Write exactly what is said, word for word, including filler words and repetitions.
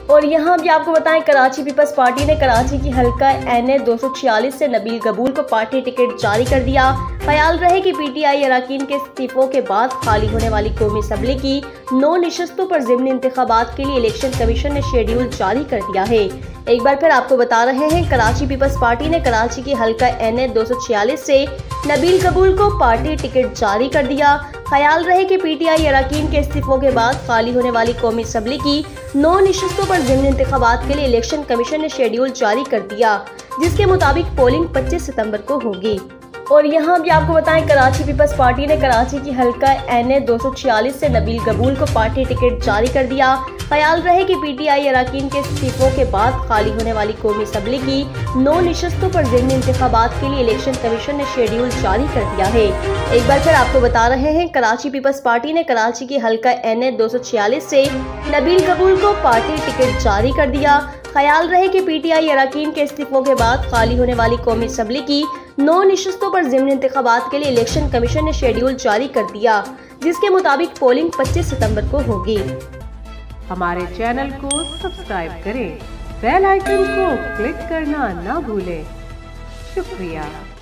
और यहाँ भी आपको बताएं, कराची पीपल्स पार्टी ने कराची की हल्का एन ए दो सौ छियालीस से नबील कबूल को पार्टी टिकट जारी कर दिया। ख्याल रहे कि पीटीआई अरकान के इस्तीफों के बाद खाली होने वाली कौमी असम्बली की नौ निशस्तों पर ज़िमनी इंतखाबात के लिए इलेक्शन कमीशन ने शेड्यूल जारी कर दिया है। एक बार फिर आपको बता रहे हैं, कराची पीपल्स पार्टी ने कराची की हल्का एन ए दो सौ छियालीस से नबील कबूल को पार्टी टिकट जारी कर दिया। ख्याल रहे कि पीटीआई अरकान के इस्तीफों के बाद खाली होने वाली कौमी असम्बली की नौ निशस्तों पर ज़िमनी इंतखाबात के लिए इलेक्शन कमीशन ने शेड्यूल जारी कर दिया, जिसके मुताबिक पोलिंग पच्चीस सितंबर को होगी। और यहाँ भी आपको बताएं, कराची पीपल्स पार्टी ने कराची की हल्का एन ए दो सौ छियालीस से नबील कबूल को पार्टी टिकट जारी कर दिया। ख्याल रहे कि पीटीआई अरकान के इस्तीफों के बाद खाली होने वाली कौमी असम्बली की नौ निशस्तों पर ज़िमनी इंतखाबात के लिए इलेक्शन कमीशन ने शेड्यूल जारी कर दिया है। एक बार फिर आपको बता रहे हैं, कराची पीपल्स पार्टी ने कराची की हल्का एन ए दो सौ छियालीस से नबील कबूल को पार्टी टिकट जारी कर दिया। ख्याल रहे कि पीटीआई अरकान के इस्तीफों के बाद खाली होने वाली कौमी असम्बली की नौ निशस्तों पर ज़िमनी इंतखाबात के लिए इलेक्शन कमीशन ने शेड्यूल जारी कर दिया, जिसके मुताबिक पोलिंग पच्चीस सितंबर को होगी। हमारे चैनल को सब्सक्राइब करें, बेल आइकन को क्लिक करना ना भूलें। शुक्रिया।